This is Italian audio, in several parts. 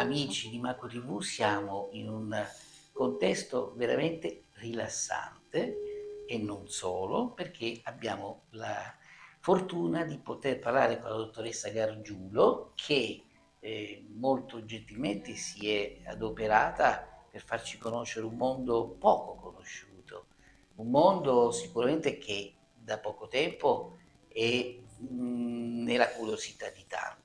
amici di Maco TV, siamo in un contesto veramente rilassante e non solo, perché abbiamo la fortuna di poter parlare con la dottoressa Gargiulo che molto gentilmente si è adoperata per farci conoscere un mondo poco conosciuto, un mondo sicuramente che da poco tempo è nella curiosità di tanti.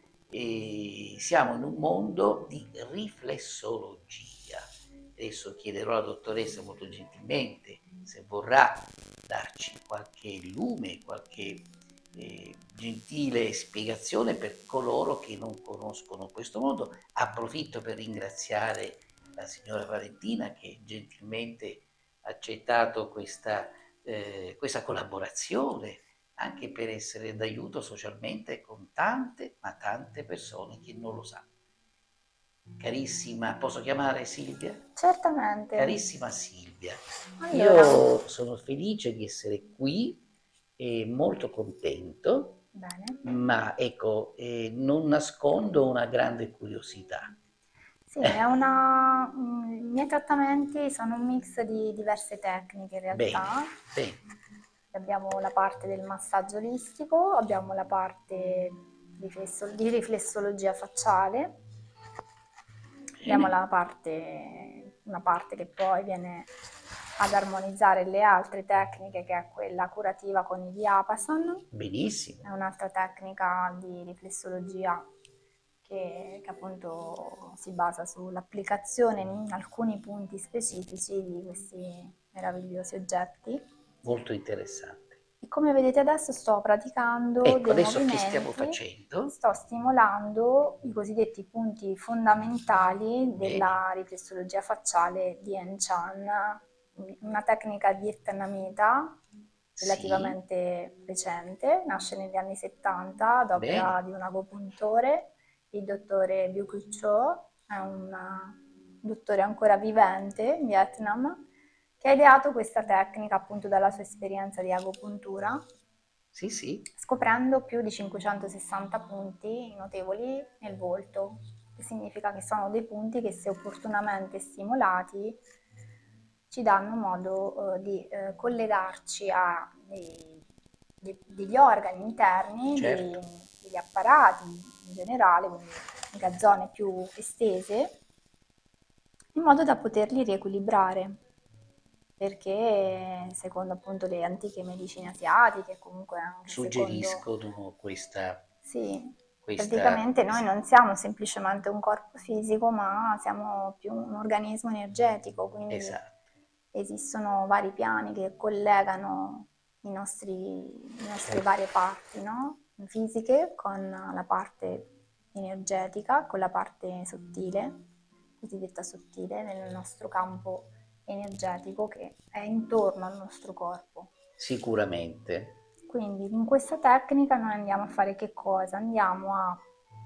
E siamo in un mondo di riflessologia. Adesso chiederò alla dottoressa molto gentilmente se vorrà darci qualche lume, qualche gentile spiegazione per coloro che non conoscono questo mondo. Approfitto per ringraziare la signora Valentina che gentilmente ha accettato questa collaborazione anche per essere d'aiuto socialmente con tante, ma tante persone che non lo sanno. Carissima, posso chiamare Silvia? Certamente. Carissima Silvia, Allora, io sono felice di essere qui e molto contento, bene. ma ecco, non nascondo una grande curiosità. Sì, è una, i miei trattamenti sono un mix di diverse tecniche in Bene, realtà. bene, Abbiamo la parte del massaggio olistico, abbiamo la parte di riflessologia facciale, abbiamo bene, una parte che poi viene ad armonizzare le altre tecniche, che è quella curativa con i Diapason. È benissimo. un'altra tecnica di riflessologia che appunto si basa sull'applicazione in alcuni punti specifici di questi meravigliosi oggetti. Molto interessante. E come vedete adesso sto praticando Ecco, dei adesso che stiamo movimenti, facendo? sto stimolando i cosiddetti punti fondamentali Bene, della riflessologia facciale di Enchan, una tecnica vietnamita sì, relativamente recente, nasce negli anni 70 ad opera bene, di un agopuntore, il dottore Byuk Cho, è un dottore ancora vivente in Vietnam, che ha ideato questa tecnica appunto dalla sua esperienza di agopuntura, sì, sì, scoprendo più di 560 punti notevoli nel volto, che significa che sono dei punti che, se opportunamente stimolati, ci danno modo di collegarci a degli organi interni, certo. degli apparati in generale, quindi le zone più estese, in modo da poterli riequilibrare, perché secondo appunto le antiche medicine asiatiche, comunque anche secondo... Suggeriscono Sì, questa, praticamente noi non siamo semplicemente un corpo fisico, ma siamo più un organismo energetico, quindi esatto, esistono vari piani che collegano le nostre certo. varie parti, no? Fisiche con la parte energetica, con la parte sottile, cosiddetta sottile, nel nostro campo energetico che è intorno al nostro corpo. Sicuramente, Quindi in questa tecnica noi andiamo a fare che cosa? Andiamo a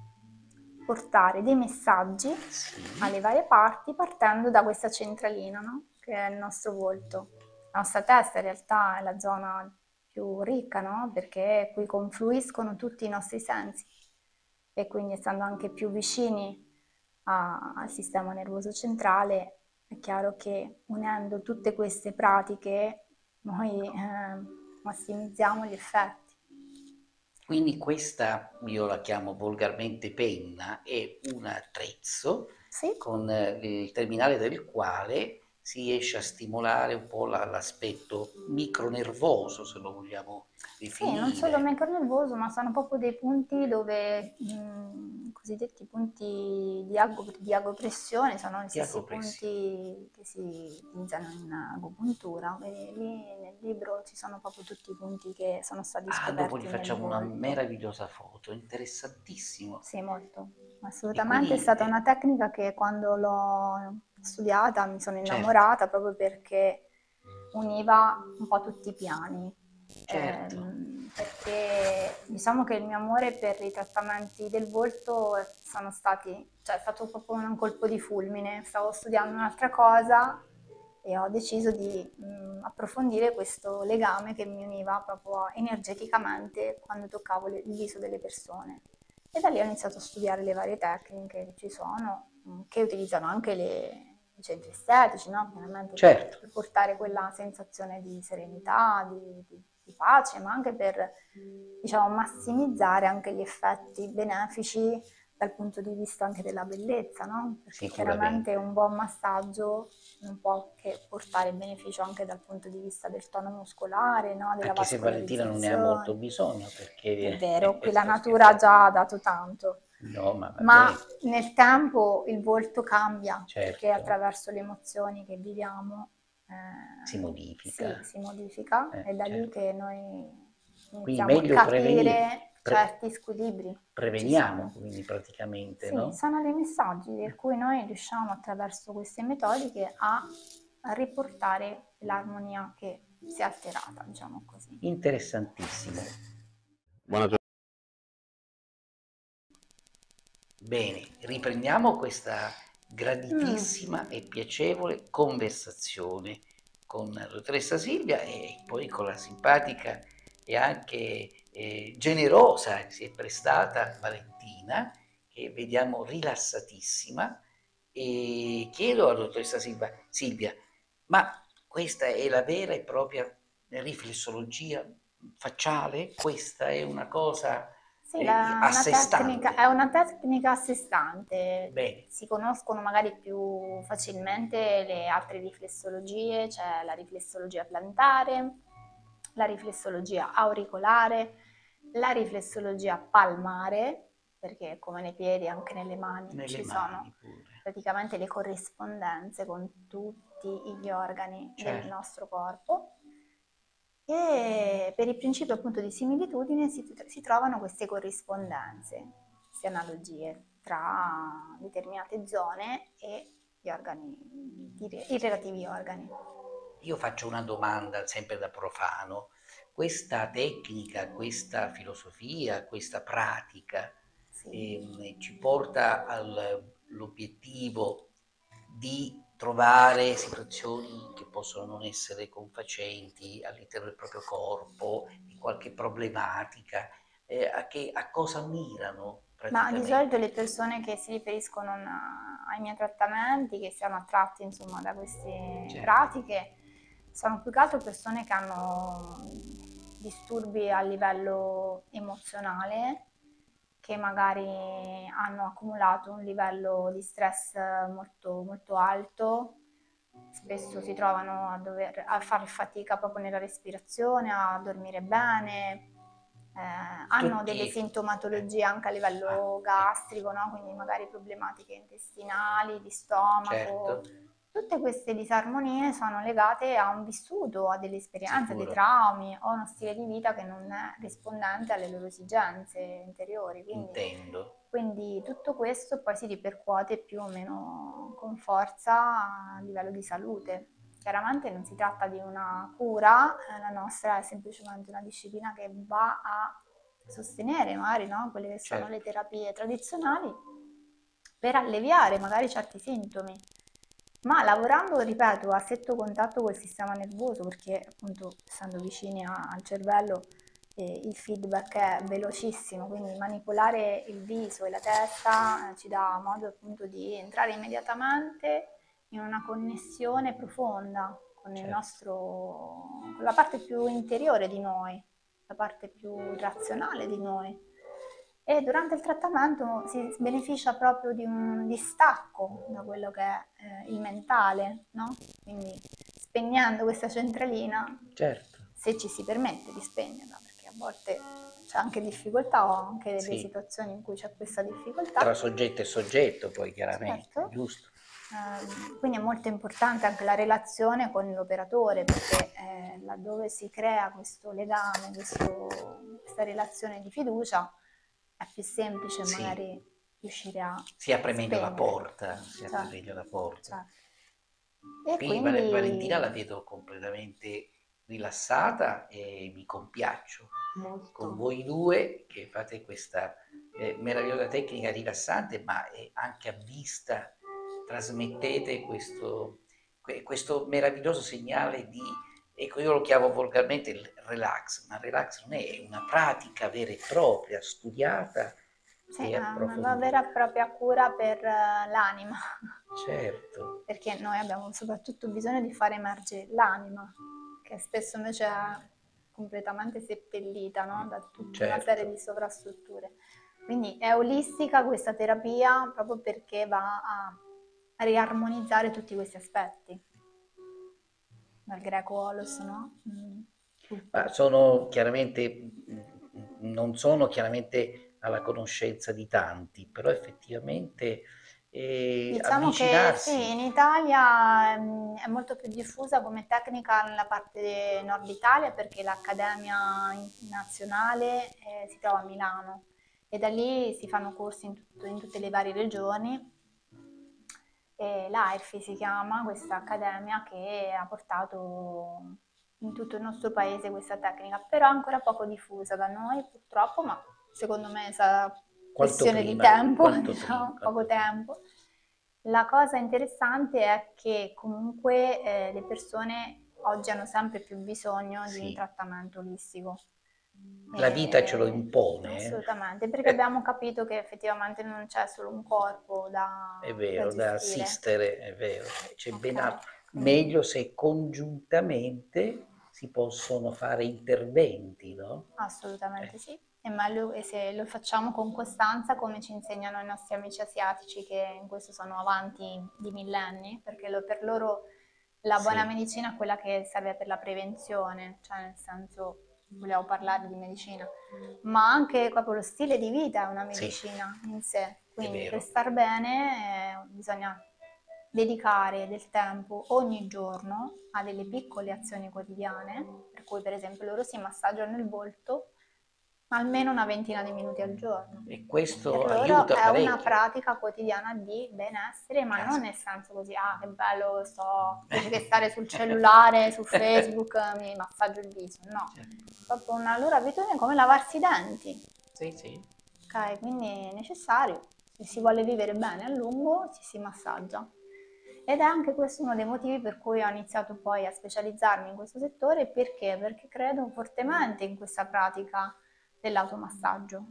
portare dei messaggi sì, alle varie parti partendo da questa centralina, no? Che è il nostro volto. La nostra testa in realtà è la zona più ricca, no? Perché qui confluiscono tutti i nostri sensi e quindi, essendo anche più vicini al sistema nervoso centrale, è chiaro che unendo tutte queste pratiche noi massimizziamo gli effetti. quindi questa io la chiamo volgarmente penna, è un attrezzo Sì? con il terminale del quale si riesce a stimolare un po' l'aspetto micronervoso, se lo vogliamo Sì, non solo definire. micronervoso, ma sono proprio dei punti dove, cosiddetti punti di agopressione, sono gli stessi Diacopressi. punti che si utilizzano in agopuntura. E lì nel libro ci sono proprio tutti i punti che sono stati Ah, dopo gli scoperti nel facciamo una volto. meravigliosa foto, interessantissimo. Sì, molto. E Assolutamente è quindi, stata una tecnica che, quando l'ho studiata, mi sono certo, innamorata, proprio perché univa un po' tutti i piani. certo, Perché diciamo che il mio amore per i trattamenti del volto cioè è stato proprio un colpo di fulmine. Stavo studiando un'altra cosa e ho deciso di approfondire questo legame che mi univa proprio energeticamente quando toccavo il viso delle persone. E da lì ho iniziato a studiare le varie tecniche che ci sono, che utilizzano anche i centri estetici, no? Chiaramente Certo. per portare quella sensazione di serenità, di pace, ma anche per, diciamo, massimizzare anche gli effetti benefici dal punto di vista anche della bellezza, no? Perché chiaramente Sicuramente. un buon massaggio non può che portare beneficio anche dal punto di vista del tono muscolare, no? Della Anche se Valentina non ne ha molto vascolarizzazione. bisogno, È perché vero, qui la sto natura ha scherzando. già dato tanto, No, ma va ma bene, nel tempo il volto cambia, perché certo, attraverso le emozioni che viviamo si sì, modifica. si modifica, è da lì Certo. che noi Quindi iniziamo a meglio prevenire. capire certi squilibri che ci Preveniamo, sono. quindi praticamente, Sì, no? sono dei messaggi per cui noi riusciamo attraverso queste metodiche a riportare l'armonia che si è alterata, diciamo così. Interessantissimo. Buona giornata. Bene, riprendiamo questa Mm. graditissima e piacevole conversazione con la dottoressa Silvia e poi con la simpatica e anche generosa che si è prestata Valentina, che vediamo rilassatissima, e chiedo alla dottoressa Silvia, ma questa è la vera e propria riflessologia facciale? Questa è una cosa Sì, a una sé tecnica, è stante? una tecnica a sé stante. Bene, Si conoscono magari più facilmente le altre riflessologie, c'è la riflessologia plantare, la riflessologia auricolare, la riflessologia palmare, perché come nei piedi anche nelle mani nelle ci sono mani pure. praticamente le corrispondenze con tutti gli organi del Certo. nostro corpo. E per il principio appunto di similitudine si trovano queste corrispondenze, queste analogie tra determinate zone e gli organi, i relativi organi. Io faccio una domanda sempre da profano. Questa tecnica, questa filosofia, questa pratica Sì. ci porta all'obiettivo di trovare situazioni che possono non essere confacenti all'interno del proprio corpo, di qualche problematica, a cosa mirano Ma di solito praticamente? le persone che si riferiscono ai miei trattamenti, che siano attratte insomma da queste Certo, pratiche, sono più che altro persone che hanno disturbi a livello emozionale, che magari hanno accumulato un livello di stress molto, molto alto, spesso si trovano a fare fatica proprio nella respirazione, a dormire bene, hanno delle tutti, sintomatologie anche a livello ecco, gastrico, no? Quindi magari problematiche intestinali, di stomaco. certo, Tutte queste disarmonie sono legate a un vissuto, a delle esperienze, a dei sicuro, traumi o a uno stile di vita che non è rispondente alle loro esigenze interiori. intendo. Quindi tutto questo poi si ripercuote più o meno con forza a livello di salute. Chiaramente non si tratta di una cura, la nostra è semplicemente una disciplina che va a sostenere magari, no, quelle che sono le Certo. terapie tradizionali per alleviare magari certi sintomi, ma lavorando, ripeto, a stretto contatto col sistema nervoso, perché appunto essendo vicini al cervello il feedback è velocissimo, quindi manipolare il viso e la testa ci dà modo appunto di entrare immediatamente in una connessione profonda con il Certo. con la parte più interiore di noi, la parte più razionale di noi. E durante il trattamento si beneficia proprio di un distacco da quello che è il mentale, no? Quindi spegnendo questa centralina, Certo, se ci si permette di spegnerla, perché a volte c'è anche difficoltà o anche delle sì, situazioni in cui c'è questa tra difficoltà. soggetto e soggetto poi chiaramente, Certo, giusto? quindi è molto importante anche la relazione con l'operatore, perché laddove si crea questo legame, questa relazione di fiducia, è più semplice Sì, magari riuscire a si apre meglio la spegnere. porta, si apre Certo, meglio la porta. certo. E Quindi Valentina la quindi vedo completamente rilassata e mi compiaccio con molto. voi due che fate questa meravigliosa tecnica rilassante, ma anche a vista trasmettete questo meraviglioso segnale di, ecco, io lo chiamo volgarmente il relax, ma il relax non è una pratica vera e propria, studiata Sì, e è una approfondire. vera e propria cura per l'anima, Certo, perché noi abbiamo soprattutto bisogno di far emergere l'anima, che spesso invece è completamente seppellita, no? Da tutta una serie certo. di sovrastrutture. Quindi è olistica questa terapia proprio perché va a riarmonizzare tutti questi aspetti, dal greco olos, no? Ma Tutto. sono chiaramente, non sono chiaramente alla conoscenza di tanti, però effettivamente Diciamo che sì, avvicinarsi, in Italia è molto più diffusa come tecnica nella parte nord Italia perché l'Accademia Nazionale si trova a Milano e da lì si fanno corsi in tutte le varie regioni. E l'AIRFI si chiama questa accademia che ha portato in tutto il nostro paese questa tecnica, però è ancora poco diffusa da noi purtroppo, ma secondo me sarà questione di tempo, diciamo, poco quanto prima. tempo. La cosa interessante è che comunque le persone oggi hanno sempre più bisogno di un Sì, trattamento olistico. la vita ce lo Assolutamente, perché eh. abbiamo capito che effettivamente non c'è solo un corpo È da vero, da gestire. assistere, è vero, c'è ben Ok, altro. quindi Meglio se congiuntamente si possono fare interventi, no? assolutamente Eh, sì. È meglio e se lo facciamo con costanza, come ci insegnano i nostri amici asiatici, che in questo sono avanti di millenni, perché per loro la buona sì, medicina è quella che serve per la prevenzione, cioè nel senso vogliamo parlare di medicina, ma anche proprio lo stile di vita è una sì, medicina in sé, è quindi per vero, star bene bisogna dedicare del tempo ogni giorno a delle piccole azioni quotidiane, per cui per esempio loro si massaggiano il volto almeno una ventina di minuti al giorno. e Per questo loro aiuta è una parecchio. pratica quotidiana di benessere, ma non nel Caspita. senso così, ah che bello, sto, invece che stare sul cellulare, su Facebook, mi massaggio il viso, no. Cioè, Proprio una loro abitudine come lavarsi i denti, sì, sì, ok? Quindi è necessario, se si vuole vivere bene a lungo, ci si massaggia. Ed è anche questo uno dei motivi per cui ho iniziato poi a specializzarmi in questo settore, perché? Perché credo fortemente in questa pratica dell'automassaggio,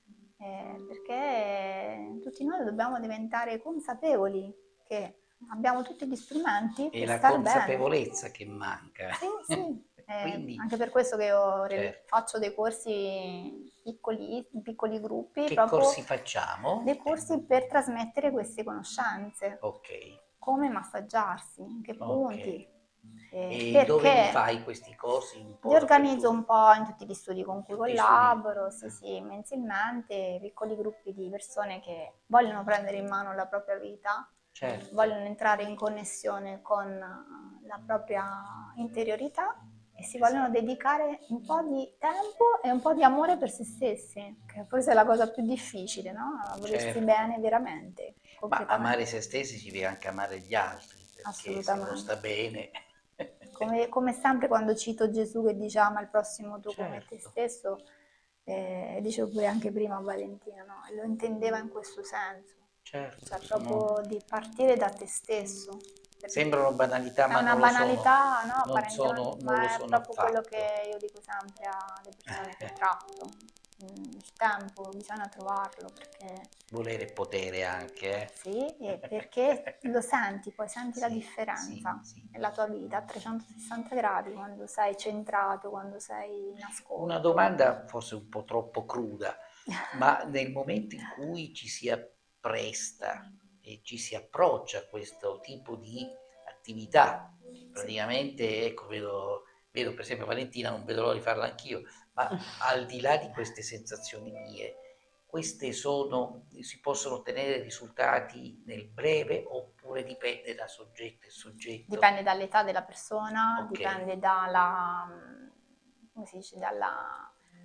perché tutti noi dobbiamo diventare consapevoli che abbiamo tutti gli strumenti è per la star bene. consapevolezza che manca. Sì, sì, Quindi, anche per questo che io certo, faccio dei corsi piccoli, in piccoli gruppi, che proprio corsi facciamo? dei corsi per trasmettere queste conoscenze, Ok, come massaggiarsi, in che ok. punti, E dove li perché fai questi corsi un li po' organizzo dappertutto? un po' in tutti gli studi con cui Tutti gli studi? collaboro, sì, sì, mensilmente, piccoli gruppi di persone che vogliono prendere in mano la propria vita, Certo, vogliono entrare in connessione con la propria interiorità e si vogliono esatto. dedicare un po' di tempo e un po' di amore per se stessi, che forse è la cosa più difficile, no? A volersi Certo, bene veramente, ma amare concretamente. se stessi significa anche amare gli altri, perché se uno sta Assolutamente. bene, Come sempre quando cito Gesù che dice ama il prossimo tu come te certo, stesso, dicevo pure anche prima a Valentina, no? E lo intendeva in questo senso, certo, cioè sono, proprio di partire da te stesso, perché sembrano banalità, è ma una non lo sono, banalità, no, apparentemente, non lo ma è sono proprio quello che affatto. io dico sempre alle persone che tratto. Il tempo bisogna trovarlo perché Volere e potere anche, sì, e eh? perché lo senti, poi senti la Sì, sì, differenza sì. nella tua vita a 360 gradi, quando sei centrato, quando sei in Una ascolto. domanda forse un po' troppo cruda, ma nel momento in cui ci si appresta e ci si approccia a questo tipo di attività, Sì. praticamente, ecco, vedo per esempio Valentina, non vedo l'ora di farla anch'io, ma al di là di queste sensazioni mie, queste sono, si possono ottenere risultati nel breve oppure dipende da soggetto e soggetto? Dipende dall'età della persona, Ok, dipende dalla, come si dice, dalla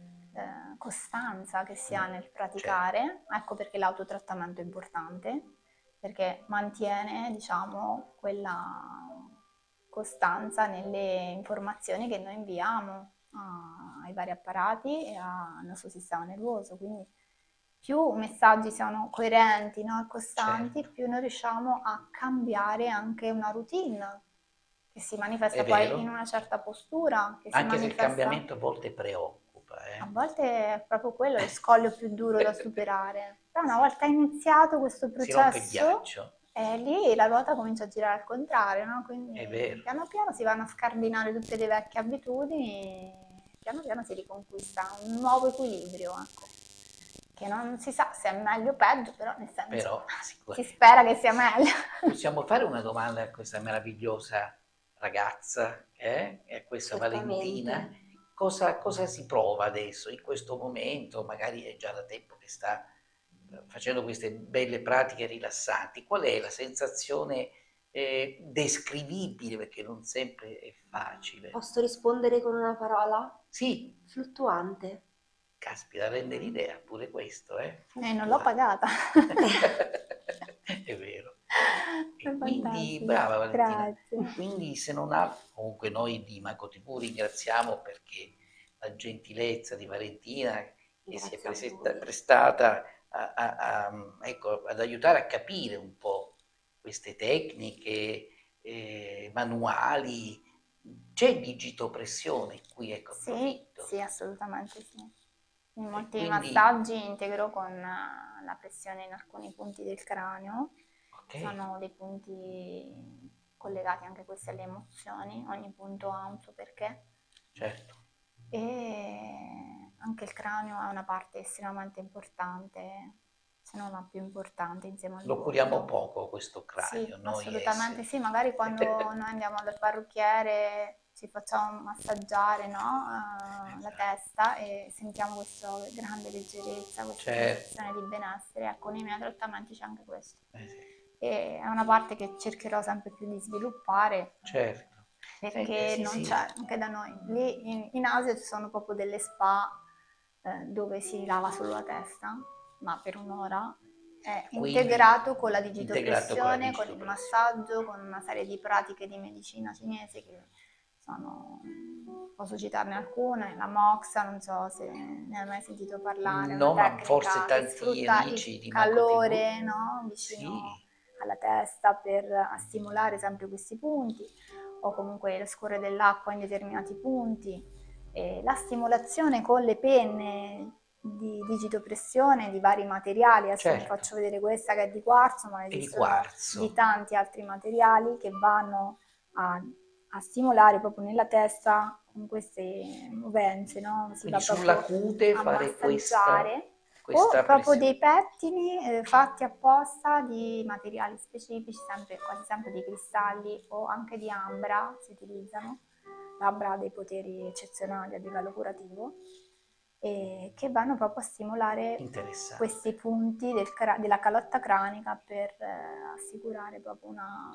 costanza che si ha nel certo, praticare. Ecco perché l'autotrattamento è importante, perché mantiene, diciamo, quella costanza nelle informazioni che noi inviamo ai vari apparati e al nostro sistema nervoso. Quindi più messaggi siano coerenti, no, e costanti, certo, più noi riusciamo a cambiare anche una routine che si è manifesta poi in vero. una certa postura, che si Anche se il manifesta cambiamento a volte preoccupa, A volte è proprio quello lo scoglio più duro da superare. Però una volta iniziato questo Si rompe il processo, ghiaccio, lì la ruota comincia a girare al contrario, no? è Quindi vero. piano piano si vanno a scardinare tutte le vecchie abitudini e piano piano si riconquista un nuovo equilibrio, ecco. Che non si sa se è meglio o peggio, però nel senso Però si sicuramente. spera che sia meglio. Possiamo fare una domanda a questa meravigliosa ragazza, a questa Valentina? Certamente. Cosa si prova adesso, in questo momento? Magari è già da tempo che sta facendo queste belle pratiche rilassanti. Qual è la sensazione descrivibile, perché non sempre è facile? Posso rispondere con una parola? Sì, Fluttuante. caspita, rende l'idea pure questo, Non l'ho pagata. È vero. È E quindi, fantastico. brava Valentina, Grazie. quindi se non altro, comunque noi di Maco TV ringraziamo perché la gentilezza di Valentina che si è Grazie a voi. prestata ecco, ad aiutare a capire un po' queste tecniche, manuali. C'è digitopressione qui, ecco, Sì, approfitto. sì, assolutamente sì. In molti quindi- massaggi integro con la pressione in alcuni punti del cranio. Ok, Sono dei punti collegati anche questi alle emozioni, ogni punto ha un suo perché. certo. E anche il cranio è una parte estremamente importante, se non la più importante insieme al Lo curiamo volto. poco questo Sì, cranio, noi assolutamente esseri. sì, magari quando noi andiamo dal parrucchiere ci facciamo massaggiare, no, la Esatto. testa e sentiamo questa grande leggerezza, questa Certo. sensazione di benessere. Ecco, nei miei trattamenti c'è anche questo. Sì. E è una parte che cercherò sempre più di sviluppare Certo. perché Sì, non sì. c'è anche da noi. Lì in Asia ci sono proprio delle spa dove si lava solo la testa, ma per un'ora. È Quindi, integrato con la integrato con la digitopressione, con il digitopressione. massaggio, con una serie di pratiche di medicina cinese che sono, posso citarne alcune, la moxa, non so se ne hai mai sentito parlare, è una No, ma forse tecnica che tanti sfrutta amici il di Maco calore, TV. no, vicino Sì, alla testa per stimolare sempre questi punti, o comunque lo scorrere dell'acqua in determinati punti. E la stimolazione con le penne di digitopressione di vari materiali, adesso vi certo. faccio vedere questa che è di quarzo, ma E di esistono quarzo. di tanti altri materiali che vanno a stimolare proprio nella testa con queste movenze, no? Si Quindi va sulla proprio cute a fare massaggiare questa o proprio pressione. dei pettini fatti apposta di materiali specifici, quasi sempre di cristalli o anche di ambra si utilizzano. L'ambra ha dei poteri eccezionali a livello curativo e che vanno proprio a stimolare Interessante. questi punti della calotta cranica per assicurare proprio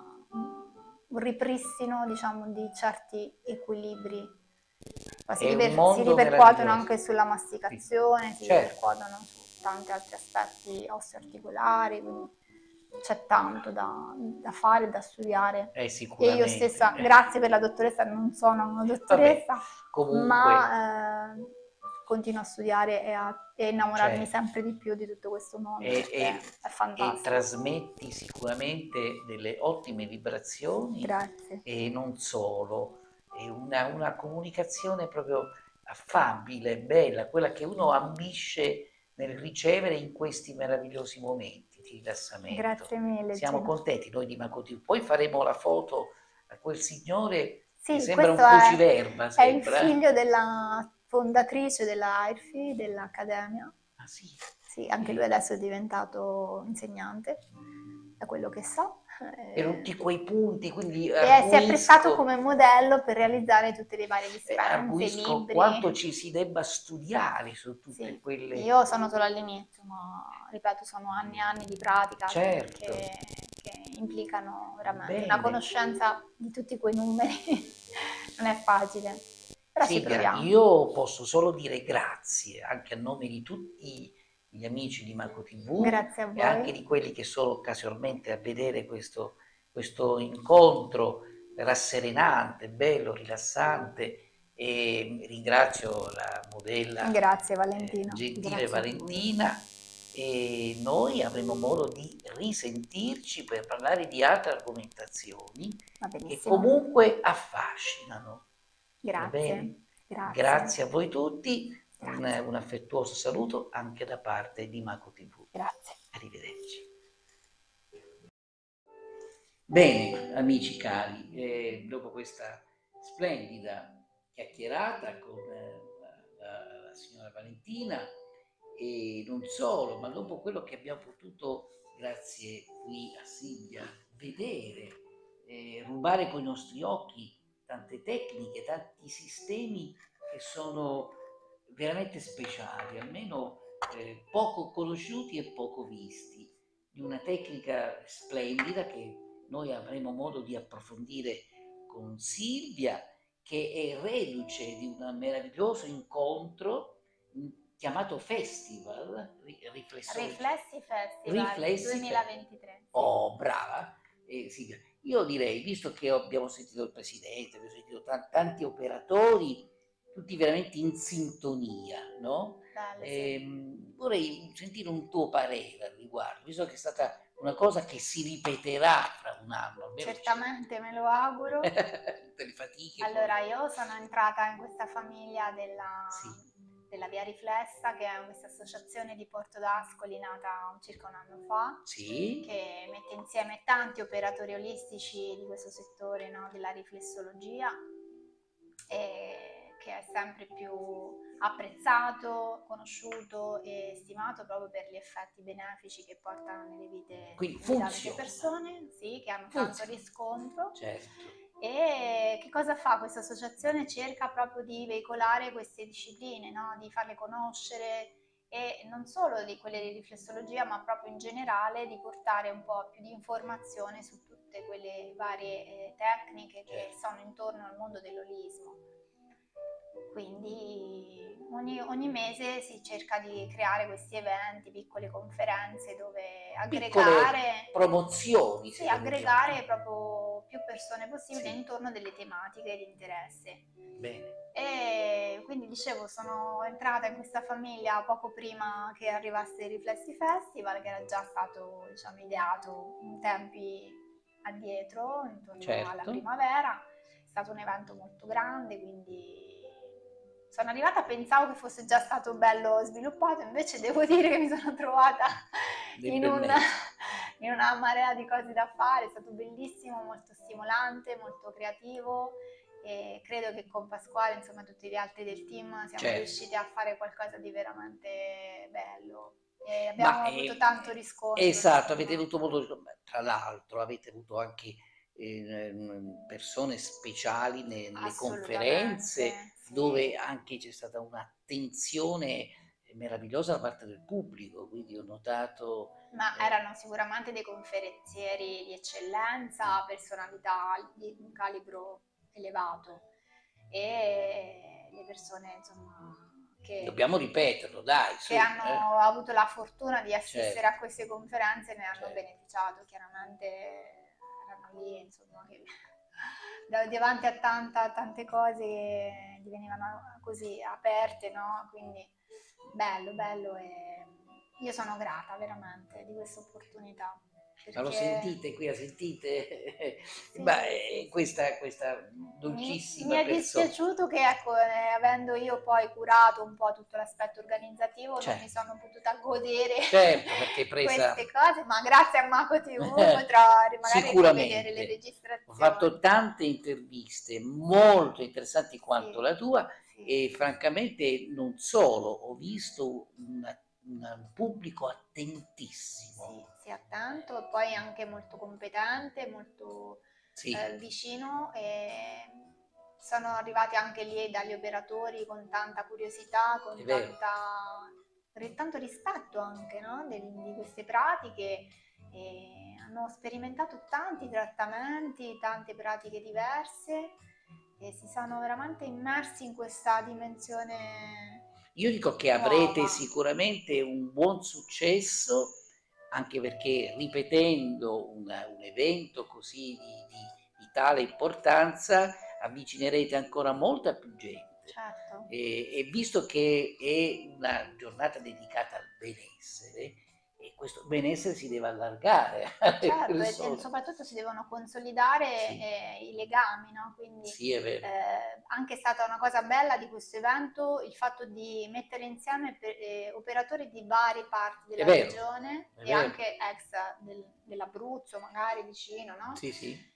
un ripristino, diciamo, di certi equilibri. Poi È un si mondo ripercuotono meraviglioso. anche sulla masticazione, si Certo. ripercuotono su tanti altri aspetti osteoarticolari, quindi c'è tanto da fare, da studiare. E io Sicuramente. stessa, grazie per la dottoressa, non sono una dottoressa, Comunque, ma continuo a studiare e innamorarmi certo. sempre di più di tutto questo mondo, perché è E fantastico. trasmetti sicuramente delle ottime vibrazioni Grazie. e non solo, è una comunicazione proprio affabile, bella, quella che uno ambisce nel ricevere in questi meravigliosi momenti di rilassamento. Grazie mille, Siamo Gino. contenti noi di Maco TV. Poi faremo la foto a quel signore che Sì, sembra un questo cruciverba, è il sembra. figlio della fondatrice della AIRFI, dell'Accademia. Ah sì? Sì, anche lui adesso è diventato insegnante, da quello che so. E tutti quei punti, quindi E si è prestato arguisco, come modello per realizzare tutte le varie dispense, arguisco libri. quanto ci si debba studiare su tutte Sì, quelle. io sono solo all'inizio, ma ripeto, sono anni e anni di pratica Certo. che implicano veramente Bene. una conoscenza di tutti quei numeri. Non è facile, però ci Silvia, proviamo. io posso solo dire grazie anche a nome di tutti gli amici di Maco TV Grazie a e voi. anche di quelli che sono occasionalmente a vedere questo incontro rasserenante, bello, rilassante, e ringrazio la modella Grazie Valentino. gentile Grazie a voi. Valentina, e noi avremo modo di risentirci per parlare di altre argomentazioni Va che benissimo. comunque affascinano. Va bene? Grazie. Grazie. Grazie a voi tutti un affettuoso saluto anche da parte di Maco TV. Grazie. Arrivederci. Bene, amici cari, dopo questa splendida chiacchierata con la signora Valentina, e non solo, ma dopo quello che abbiamo potuto, grazie qui a Silvia, vedere, rubare con i nostri occhi tante tecniche, tanti sistemi che sono veramente speciali, almeno poco conosciuti e poco visti, di una tecnica splendida che noi avremo modo di approfondire con Silvia, che è reduce di un meraviglioso incontro chiamato Festival, Riflessi Festival Riflessi 2023. Oh, brava Silvia. Io direi, visto che abbiamo sentito il presidente, abbiamo sentito tanti operatori, tutti veramente in sintonia, no? Bello, sì. Vorrei sentire un tuo parere al riguardo, visto che è stata una cosa che si ripeterà fra un anno. Almeno Certamente, me lo auguro. Tutte le fatiche. Allora, io sono entrata in questa famiglia Sì. della Via Riflessa, che è questa associazione di Porto d'Ascoli nata circa un anno fa, Sì. che mette insieme tanti operatori olistici di questo settore, no, della riflessologia, e che è sempre più apprezzato, conosciuto e stimato proprio per gli effetti benefici che portano nelle vite Quindi di tante funziona. persone, sì, che hanno tanto Funziona. riscontro. Certo. E che cosa fa questa associazione? Cerca proprio di veicolare queste discipline, no? Di farle conoscere, e non solo di quelle di riflessologia, ma proprio in generale di portare un po' più di informazione su tutte quelle varie tecniche che sono intorno al mondo dell'olismo. Quindi ogni mese si cerca di creare questi eventi, piccole conferenze dove aggregare promozioni, sì, aggregare proprio più persone possibile intorno delle tematiche di interesse. Bene. E quindi dicevo, sono entrata in questa famiglia poco prima che arrivasse il Riflessi Festival, che era già stato, diciamo, ideato in tempi addietro, intorno alla primavera. È stato un evento molto grande, quindi sono arrivata, pensavo che fosse già stato bello sviluppato, invece devo dire che mi sono trovata in una marea di cose da fare. È stato bellissimo, molto stimolante, molto creativo, e credo che con Pasquale, insomma tutti gli altri del team, siamo riusciti a fare qualcosa di veramente bello e abbiamo avuto tanto riscontro. Esatto, avete avuto molto, tra l'altro avete avuto anche persone speciali nelle conferenze, sì, dove anche c'è stata un'attenzione meravigliosa da parte del pubblico, quindi ho notato... Ma erano sicuramente dei conferenzieri di eccellenza, personalità di un calibro elevato, e le persone, insomma, che dobbiamo ripeterlo, dai, che hanno avuto la fortuna di assistere a queste conferenze ne hanno beneficiato. Chiaramente erano lì, insomma, che davanti a tante cose che divenivano così aperte, no? Quindi bello, e io sono grata veramente di questa opportunità. Ma lo sentite qui, la sentite? Sì. Questa dolcissima mi è persona. dispiaciuto che, ecco, avendo io poi curato un po' tutto l'aspetto organizzativo, non mi sono potuta godere perché presa... queste cose, ma grazie a Maco TV potrò magari rivedere le registrazioni. Ho fatto tante interviste molto interessanti quanto la tua, e francamente non solo, ho visto un pubblico attentissimo. Sì, attento, e poi anche molto competente, molto vicino, e sono arrivati anche lì dagli operatori con tanta curiosità, con tanto rispetto anche, no? di queste pratiche, e hanno sperimentato tanti trattamenti, tante pratiche diverse, e si sono veramente immersi in questa dimensione. Io dico che avrete sicuramente un buon successo, anche perché ripetendo un evento così di tale importanza avvicinerete ancora molta più gente. Certo. E visto che è una giornata dedicata al benessere, e questo benessere si deve allargare alle Certo, e persone. soprattutto si devono consolidare Sì, i legami, no? Quindi sì, è vero, anche è stata una cosa bella di questo evento il fatto di mettere insieme operatori di varie parti è della vero, regione è e vero. anche ex dell'Abruzzo, magari vicino, no? Sì, sì,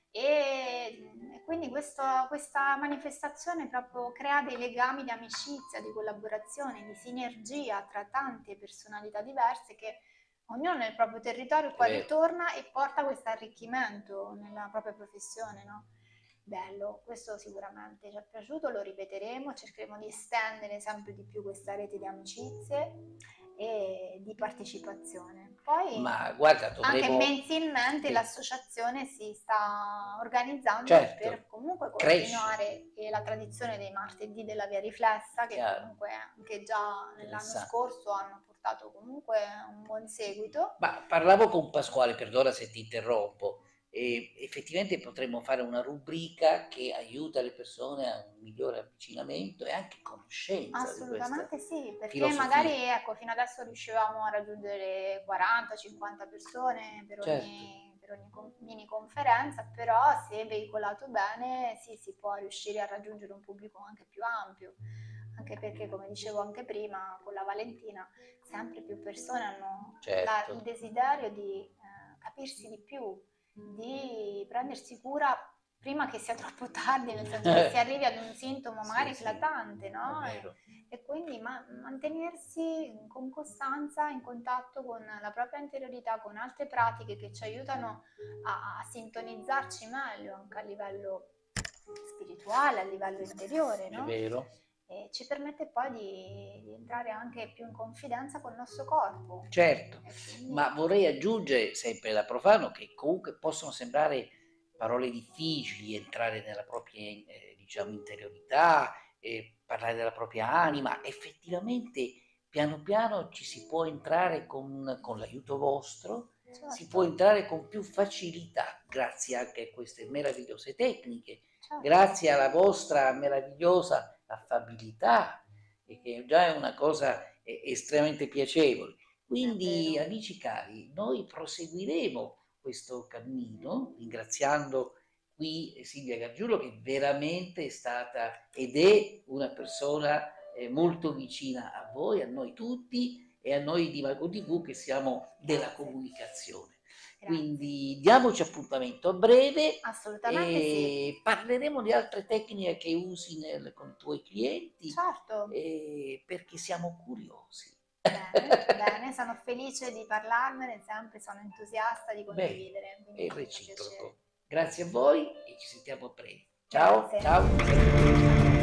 E quindi questa manifestazione proprio crea dei legami di amicizia, di collaborazione, di sinergia tra tante personalità diverse che ognuno nel proprio territorio è poi vero. ritorna e porta questo arricchimento nella propria professione, no? Bello, questo sicuramente ci è piaciuto, lo ripeteremo, cercheremo di estendere sempre di più questa rete di amicizie e di partecipazione. Poi Ma guarda, anche dovremo... mensilmente Sì, l'associazione si sta organizzando per certo, comunque cresce, continuare la tradizione dei martedì della via riflessa, che chiaro, comunque anche già nell'anno interessante. scorso hanno portato comunque un buon seguito. Ma parlavo con Pasquale, perdona se ti interrompo, e effettivamente potremmo fare una rubrica che aiuta le persone a un migliore avvicinamento e anche conoscenza di questa Assolutamente sì, perché magari filosofia. ecco, fino adesso riuscivamo a raggiungere 40-50 persone Certo, per ogni mini conferenza, però se veicolato bene sì, si può riuscire a raggiungere un pubblico anche più ampio, anche perché come dicevo anche prima con la Valentina, sempre più persone hanno il certo, desiderio di capirsi di più, di prendersi cura prima che sia troppo tardi, nel senso che si arrivi ad un sintomo magari sì, sì, eclatante, è no? vero, E quindi mantenersi con costanza in contatto con la propria interiorità, con altre pratiche che ci aiutano a sintonizzarci meglio anche a livello spirituale, a livello interiore, è no? vero. E ci permette poi di entrare anche più in confidenza col nostro corpo. Certo, E quindi ma vorrei aggiungere, sempre da profano, che comunque possono sembrare parole difficili, entrare nella propria, diciamo, interiorità, parlare della propria anima. Effettivamente, piano piano ci si può entrare con l'aiuto vostro, si può certo, entrare con più facilità, grazie anche a queste meravigliose tecniche, certo, grazie alla vostra meravigliosa affabilità, e che già è una cosa estremamente piacevole. è Quindi, vero. amici cari, noi proseguiremo questo cammino, ringraziando qui Silvia Gargiulo, che veramente è stata ed è una persona molto vicina a voi, a noi tutti e a noi di Mago TV che siamo della Grazie, comunicazione. grazie. Quindi diamoci appuntamento a breve Assolutamente sì. e parleremo di altre tecniche che usi con i tuoi clienti Certo. perché siamo curiosi. Bene, bene, sono felice di parlarmene, sempre sono entusiasta di Bene, condividere, è quindi mi fa piacere. reciproco. Grazie a voi e ci sentiamo a breve. Ciao, Grazie. ciao.